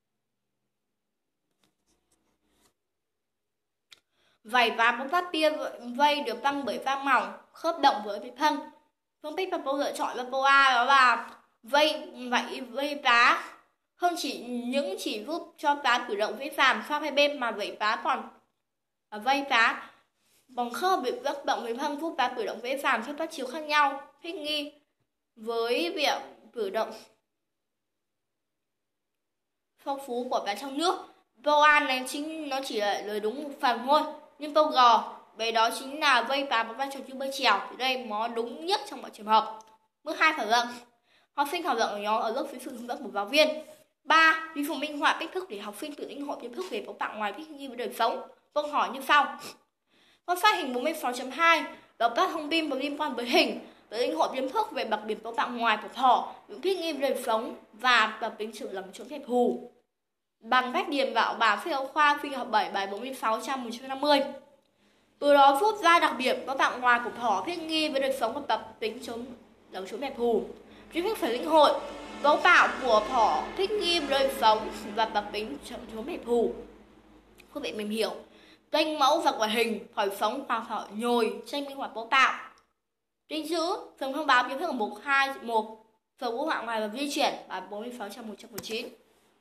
Vảy và bóng phát tia vây được tăng bởi va mỏng khớp động với thân. Phân tích và câu lựa chọn là câu A đó là vây vá không chỉ giúp cho vá cử động dễ dàng sau hai bên mà vảy vá còn vây vá bằng khớp bị tác động với thân giúp vá cử động dễ dàng theo các chiều khác nhau, thích nghi với việc cử động phong phú của vá trong nước. Câu A này nó chỉ là lời đúng một phần thôi, nhưng câu G về đó chính là vây vá một vai trò như bơi chèo thì đây nó đúng nhất trong mọi trường hợp. Bước 2 thảo luận. Học sinh thảo luận ở nhóm ở lớp dưới sự hướng dẫn của giáo viên. 3. Ví dụ minh họa cách thức để học sinh tự lĩnh hội kiến thức về cấu tạo ngoài thích nghi với đời sống. Câu hỏi như sau. Quan sát hình 46.2 đọc các thông tin liên quan với hình, tự lĩnh hội kiến thức về đặc điểm cấu tạo ngoài của thỏ, những thích nghi với đời sống và đặc tính sự lầm trốn hẹp hù. Bằng cách điền vào bảng sách giáo khoa phi học 7 bài 46 trang 150. Từ đó rút ra đặc điểm cấu tạo ngoài của thỏ thích nghi với đời sống và tập tính lầm trốn hẹp hù. Kiến thức phải lĩnh hội cấu tạo của thỏ thích nghi với đời sống và tập tính trốn hẹp hù. Quý vị mình hiểu kênh mẫu và quả hình thỏi sống và thỏi nhồi tranh minh họa cấu tạo. Trinh chữ phần thông báo kiến thức ở mục 2.1 phần ngũ họa ngoài và di chuyển bài 46 trang 119.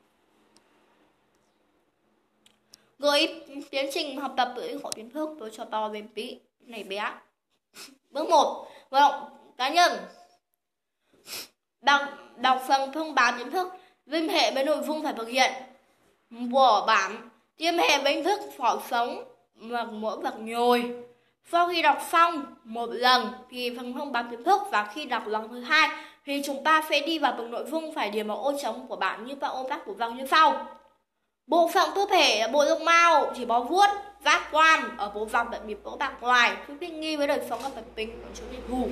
Gợi tiến trình học tập tự lĩnh hội kiến thức tôi cho to lên tí này bé. Bước 1. Vận động cá nhân. Đọc phần thông báo kiến thức liên hệ với nội dung phải thực hiện của bản, liên hệ với hình thức phỏ sống và mỗi vật nhồi. Sau khi đọc xong một lần thì phần thông báo kiến thức, và khi đọc lần thứ hai thì chúng ta sẽ đi vào từng nội dung phải điền vào ô trống của bản như các ô tác của văn như sau. Bộ phận cơ thể là bộ lông mao chỉ có vuốt, giác quan ở bộ dòng đặc biệt cấu tạo ngoài, thích nghi với đời sống và tập tính của chú định hù.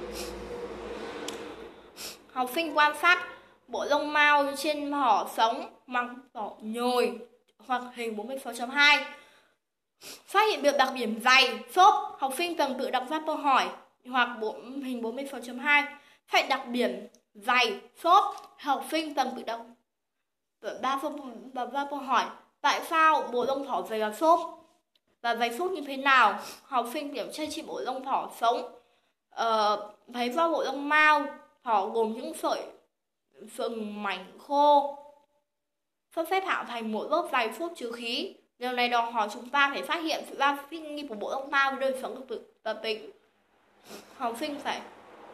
Học sinh quan sát bộ lông mao trên thỏ sống bằng thỏ nhồi hoặc hình 46.2. Phát hiện được đặc điểm dày, xốp, học sinh cần tự đọc ra câu hỏi hoặc hình 46.2. Phát hiện đặc điểm dày, xốp, học sinh cần tự đọc ba câu hỏi. Tại sao bộ lông thỏ dày là xốp? Và dày xốp như thế nào? Học sinh kiểm tra trên bộ lông thỏ sống. Thấy do bộ lông mao thỏ gồm những sợi sừng mảnh khô sắp xếp tạo thành một lớp dày xốp chứa khí. Điều này đòi hỏi chúng ta phải phát hiện sự thích nghi của bộ lông mao với đời sống tập tính. Học sinh phải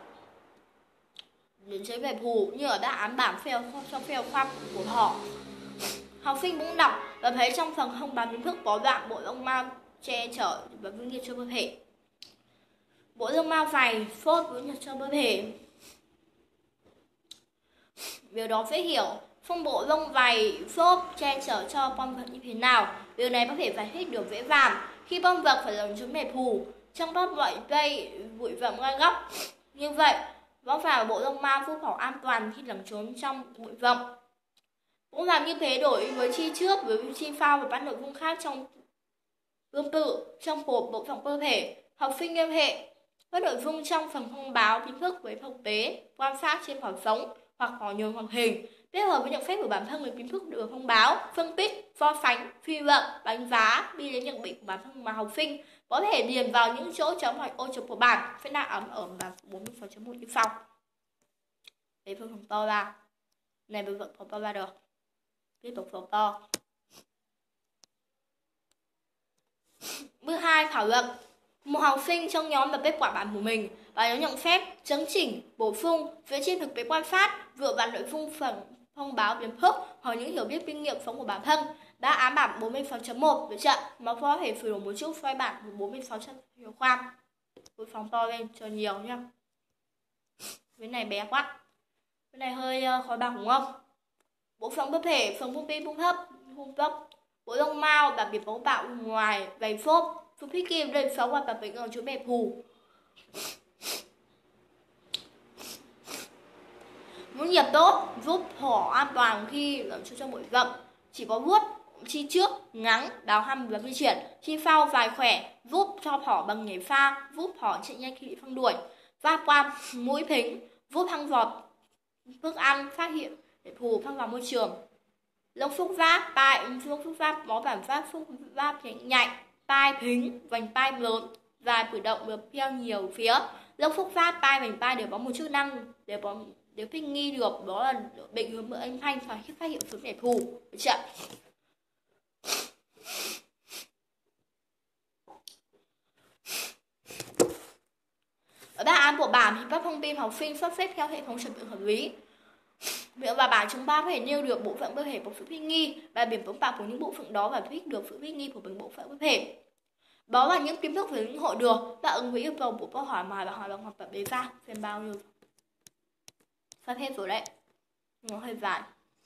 đến chế về phù như ở đáp án bảng trong phèo khoa của họ. Học sinh cũng đọc và thấy trong phần thông báo kiến thức có đoạn bộ lông mao che chở và vững nhiệt cho cơ thể. Bộ lông mao dày phốt vững nhiệt cho cơ thể. Điều đó dễ hiểu. Phong bộ lông dày xốp che chở cho con vật như thế nào? Điều này có thể giải thích được dễ dàng khi con vật phải lồng chống hẹp hù trong các loại cây bụi rậm gai góc. Như vậy, võ vào bộ lông mao giúp họ an toàn khi lẩn trốn trong bụi rậm. Cũng làm như thế đối với chi trước, với chi sau và các nội dung khác trong tương tự trong bộ phận cơ thể. Học sinh liên hệ các nội dung trong phần thông báo kiến thức với thực tế quan sát trên thỏ sống hoặc thỏ nhồi hoặc hình, kết hợp với nhận xét của bản thân về kiến thức được thông báo, phân tích, so sánh, suy luận, đánh giá đi đến nhận định của bản thân mà học sinh có thể điền vào những chỗ trống hoặc ô trống của bảng. Phép đáp án ở bài 40.1 như sau. Để phông to ra. Này bây giờ phông to ra được. Tiếp tục phông to. Bước 2 thảo luận. Một học sinh trong nhóm lập kết quả bài của mình và nhóm nhận xét, chấn chỉnh, bổ sung dựa trên thực tế quan sát, dựa vào nội dung phần thông báo kiến thức hoặc những hiểu biết kinh nghiệm sống của bản thân. Đáp án bảng 46.1 được chưa? Mà có thể sửa đổi một chút xoay bảng 46 hiểu khoan. Tôi phóng to lên cho nhiều nhá. Cái này bé quá. Cái này hơi khó bằng đúng không? Bộ phận cơ thể, phần thông tin hung thấp, bộ lông mao, đặc biệt bóng bạo ngoài, vầy phốp. Phương thích kim đây sống và tập bệnh ở chỗ bẹp hù. Muốn nhiệt tốt, giúp thỏ an toàn khi làm cho bụi rậm. Chỉ có vuốt chi trước, ngắn, đào hăm và di chuyển. Chi sau vài khỏe, giúp cho thỏ bằng nhảy pha, giúp thỏ chạy nhanh khi bị phăng đuổi. Va quan, mũi thính, giúp thăng giọt thức ăn, phát hiện để phù thăng vào môi trường. Lông phúc giáp, tai, lông phúc giáp có bản giáp phúc giáp nhạy. Tai thính, vành tai lớn và cử động được theo nhiều phía. Lông phúc giáp, tai, vành tai đều có một chức năng đều thích nghi được, đó là định hướng âm thanh và khi phát hiện sớm kẻ thù. Được chưa? Ở đáp án của bảng thì các thông tin học sinh sắp xếp theo hệ thống trật tự hợp lý. Và bảng chúng ta có thể nêu được bộ phận cơ thể của sự thích nghi và điểm tóm tắt của những bộ phận đó và thích được sự thích nghi của từng bộ phận cơ thể. Đó là những kiến thức về lĩnh hội được đáp ứng với yêu cầu của câu hỏi mà bạn học tập đề ra. Xem bao nhiêu. Sắp hết rồi đấy. Nó hơi dài.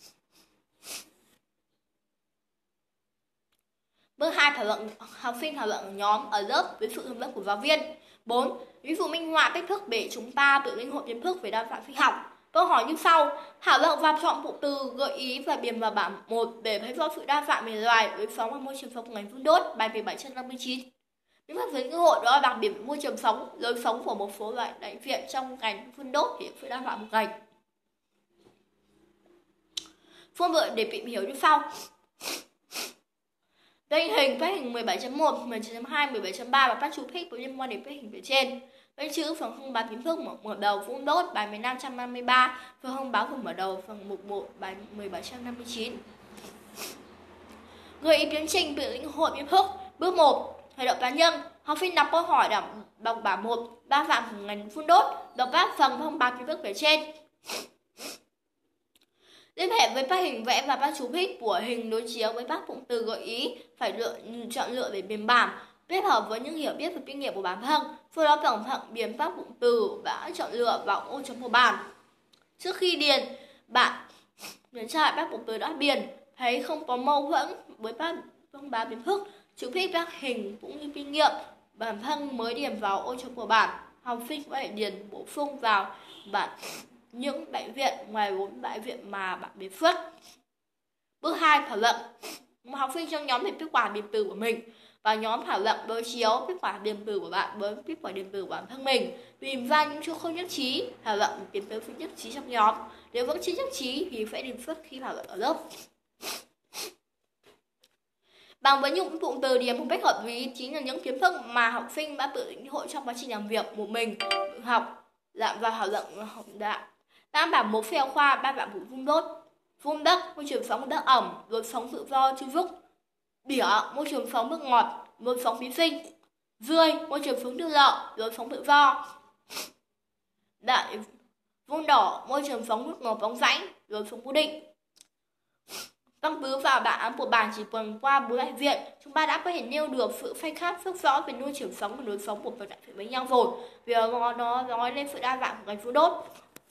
Bước 2 thảo luận, học sinh thảo luận ở nhóm ở lớp với sự hướng dẫn của giáo viên. 4. Ví dụ minh họa cách thức để chúng ta tự lĩnh hội kiến thức về đa dạng sinh học. Câu hỏi như sau: thảo luận và chọn cụm từ gợi ý và điền vào bảng 1 để thấy rõ sự đa dạng về loài, đối phóng và môi trường sống của ngành phun đốt. Bài 759. Những các giới lĩnh hội đó là đặc điểm môi trường sống, lối sống của một số loại đại diện trong ngành phun đốt thì sự đa dạng một ngành. Phương tiện để tìm hiểu như sau: Đây hình phép hình 17.1, 17.2, 17.3 và các chú thích có liên quan đến phép hình phía trên. Đây chữ phần thông báo kiến thức mở đầu phun đốt bài 1553, phần thông báo phần mở đầu phần mục 1 bài 1759. Gợi ý tiến trình tự lĩnh hội kiến thức. Bước 1. Hành động cá nhân. Học sinh đọc câu hỏi đọc bảng 1 đa dạng của ngành phun đốt, đọc các phần thông báo kiến thức phía trên. Liên hệ với các hình vẽ và các chú thích của hình đối chiếu với các cụm từ gợi ý, phải chọn lựa để điền bảng, kết hợp với những hiểu biết và kinh nghiệm của bản thân. Sau đó cẩn thận điền các cụm từ đã chọn lựa vào ô trống của bảng. Trước khi điền, bạn kiểm tra các cụm từ đã điền, thấy không có mâu thuẫn với các thông báo kiến thức, chú thích các hình cũng như kinh nghiệm, bản thân mới điền vào ô trống của bảng. Học sinh có thể điền bổ sung vào bảng những đại diện ngoài 4 đại diện mà bạn đề xuất. Bước 2 thảo luận. Một học sinh trong nhóm thì kết quả điền từ của mình và nhóm thảo luận đối chiếu kết quả điền từ của bạn với kết quả điền từ của bản thân mình, tìm ra những chỗ không nhất trí, thảo luận tiến tới sự nhất trí trong nhóm. Nếu vẫn chưa nhất trí thì sẽ đề xuất khi thảo luận ở lớp. Bằng với những cụm từ điền một cách hợp lý chính là những kiến thức mà học sinh đã tự lĩnh hội trong quá trình làm việc một mình, học và thảo luận học đạo. Đang bảng 1 phèo khoa, 3 bảng vụ vun đất, môi trường sống đất ẩm, lối sống tự do chui rúc, đỉa, môi trường sống nước ngọt, lối sống thí sinh, dươi, môi trường sống tư lợ, lối sống tự do, đại vun đỏ, môi trường sống nước ngọt bóng rãnh, lối sống cố định. Căn cứ vào bản án của bảng chỉ cần qua 4 đại diện, chúng ta đã có thể nêu được sự phân khác rất rõ về môi trường sống và lối sống của các đại diện với nhau rồi. Vì nó nói lên sự đa dạng của ngành phun đốt.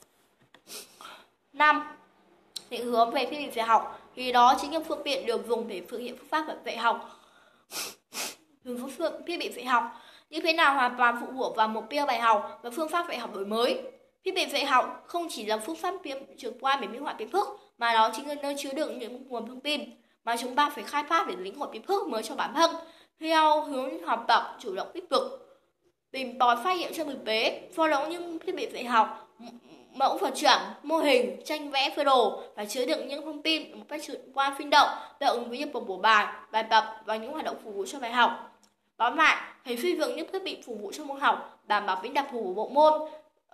5. Định hướng về thiết bị dạy học thì đó chính là phương tiện được dùng để thực hiện phương pháp dạy học. Hướng thiết bị dạy học như thế nào hoàn toàn phụ thuộc vào mục tiêu bài học và phương pháp dạy học đổi mới. Thiết bị dạy học không chỉ là phương pháp trực quan để minh họa kiến thức, mà đó chính là nơi chứa đựng những nguồn thông tin mà chúng ta phải khai thác để lĩnh hội kiến thức mới cho bản thân theo hướng học tập chủ động tích cực, tìm tòi phát hiện trong thực tế. Do đó những thiết bị dạy học, mẫu vật chuẩn, mô hình, tranh vẽ, sơ đồ phải chứa đựng những thông tin một cách trực quan sinh động, đáp ứng với yêu cầu của bài tập và những hoạt động phục vụ cho bài học. Tóm lại, phải xây dựng những thiết bị phục vụ cho môn học, đảm bảo tính đặc thù của bộ môn,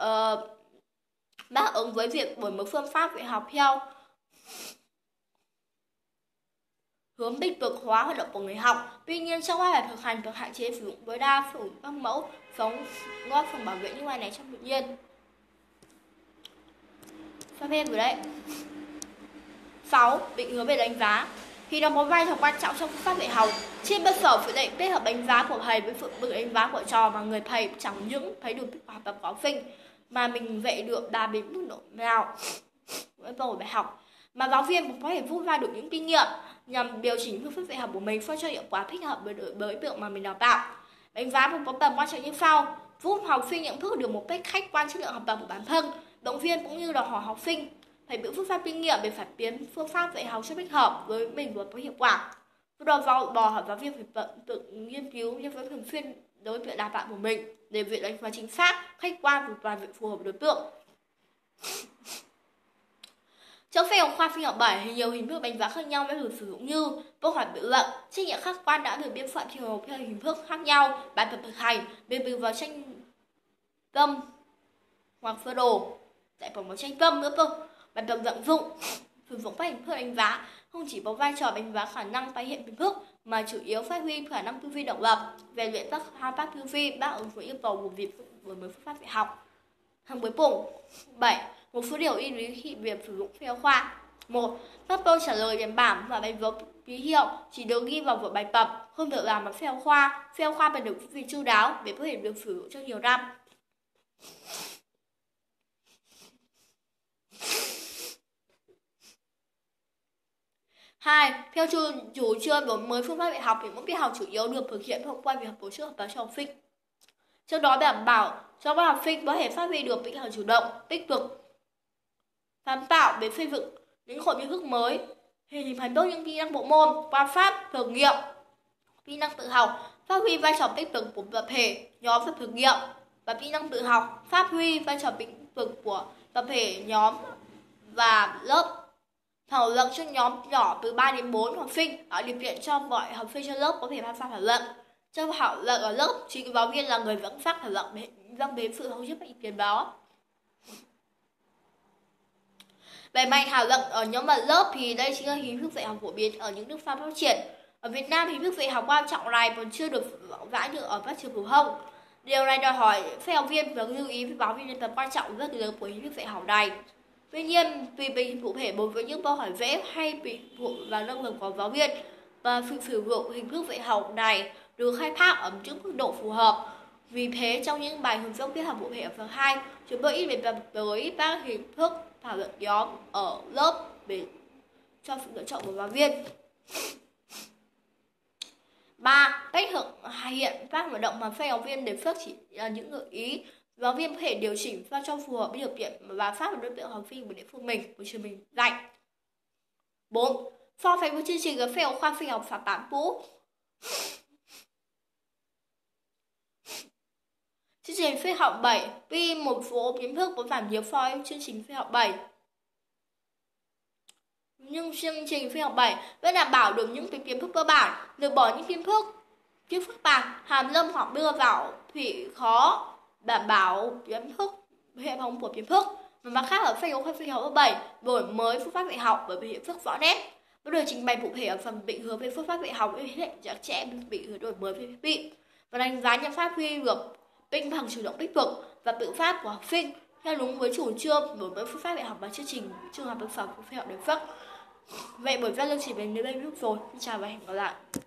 đáp ứng với việc đổi mới phương pháp dạy học theo hướng tích cực hóa hoạt động của người học. Tuy nhiên, trong các bài thực hành được hạn chế sử dụng tối đa sử dụng các mẫu sống góp phần bảo vệ những loài này trong tự nhiên. Sắp hết rồi đấy. 6. Định hướng về đánh giá. Thì nó có vai trò quan trọng trong phương pháp dạy học. Trên cơ sở sự dạy kết hợp đánh giá của thầy với sự đánh giá của trò, mà người thầy chẳng những thấy được kết quả học tập của học sinh mà mình dạy được đạt đến mức độ nào với bài học, mà giáo viên cũng có thể rút ra được những kinh nghiệm nhằm điều chỉnh phương pháp dạy học của mình sao cho hiệu quả thích hợp với đối tượng mà mình đào tạo. Đánh giá cũng có tầm quan trọng như sau: giúp học sinh nhận thức được một cách khách quan chất lượng học tập của bản thân, động viên cũng như đòi hỏi học sinh phải tự rút ra kinh nghiệm để phản biến phương pháp dạy học cho thích hợp với mình và có hiệu quả. Đòi hỏi giáo viên phải tự nghiên cứu nhưng vẫn thường xuyên đối với đào tạo của mình để việc đánh giá chính xác, khách quan và phù hợp đối tượng. Trong phép học khoa phiên học 7 thì nhiều hình thức đánh giá khác nhau đã được sử dụng như câu hỏi tự luận, trách nhiệm khách quan đã được biên soạn theo hình thức khác nhau, bài tập thực hành, biên từ vào tranh tâm hoặc sơ đồ, lại còn có tranh tâm nữa cơ. Bài tập vận dụng sử dụng các hình thức đánh giá không chỉ có vai trò đánh giá khả năng tái hiện kiến thức mà chủ yếu phát huy khả năng tư duy độc lập, rèn luyện các thao tác tư duy đáp ứng với yêu cầu của việc đổi mới phương pháp dạy học. Hàng cuối cùng 7. Một số điều lưu ý khi việc sử dụng phép khoa. 1. Các câu trả lời điểm bảng và đánh dấu ký hiệu chỉ được ghi vào vở bài tập, không được làm bằng phép khoa. Phép khoa phải được chuẩn bị chu đáo để có thể được sử dụng trong nhiều năm. 2. Theo chủ trương đổi mới phương pháp dạy học thì mỗi tiết học chủ yếu được thực hiện thông qua việc tổ chức học tập cho học sinh. Trong đó đảm bảo cho các học sinh có thể phát huy được tinh thần chủ động, tích cực, sáng tạo để xây dựng những khối kiến thức mới, hình thành tốt những kỹ năng bộ môn, quan sát, thử nghiệm, kỹ năng tự học, phát huy vai trò tích cực của tập thể, nhóm và thử nghiệm, và kỹ năng tự học, phát huy vai trò tích cực của tập thể, nhóm và lớp. Thảo luận cho nhóm nhỏ từ 3 đến 4 học sinh, tạo điều kiện cho mọi học sinh trong lớp có thể tham gia thảo luận. Trong thảo luận ở lớp, chính giáo viên là người dẫn dắt thảo luận để dẫn đến sự thống nhất các ý kiến đó. Về mạnh thảo luận ở nhóm và lớp thì đây chính là hình thức dạy học phổ biến ở những nước phát triển. Ở Việt Nam, hình thức dạy học quan trọng này còn chưa được rộng rãi được ở các trường phổ thông. Điều này đòi hỏi các giáo viên phải lưu ý với giáo viên đến tầm quan trọng rất lớn của hình thức dạy học này. Tuy nhiên, tùy tình cụ thể đối với những câu hỏi dễ hay tùy thuộc vào năng lực của giáo viên và sự sử dụng hình thức dạy học này được khai thác ở những mức độ phù hợp. Vì thế, trong những bài hướng dẫn viết học cụ thể ở phần 2, chúng tôi ít đề cập tới các hình thức thảo luận nhóm ở lớp để cho sự lựa chọn của giáo viên. 3. Cách hiện các hoạt động mà các giáo viên đề xuất chỉ là những gợi ý. Giáo viên có thể điều chỉnh sao cho phù hợp với điều kiện và sát với đối tượng học sinh của địa phương mình, của trường mình dạy. 4. So sánh với chương trình ở phép khoa sinh học phản bản cũ. Chương trình phép học 7 tuy một số kiến thức có giảm nhiều so với chương trình phép học 7, nhưng chương trình phép học 7 vẫn đảm bảo được những kiến thức cơ bản, lược bỏ những kiến thức phức tạp, hàm lâm hoặc đưa vào thủy khó, đảm bảo kiến thức hệ thống của kiến thức. Và mặt khác ở phép học 7 đổi mới phương pháp dạy học bởi vì hiện thức rõ nét. Tôi được trình bày cụ thể ở phần định hướng về phương pháp dạy học với hệ chặt chẽ bị đổi mới về thiết bị và đánh giá nhằm phát huy được tinh thần chủ động tích cực và tự phát của học sinh theo đúng với chủ trương đổi mới phương pháp dạy học và chương trình trường học thực phẩm của phép học đề xuất. Vậy buổi video chỉ đến đây lúc rồi. Xin chào và hẹn gặp lại.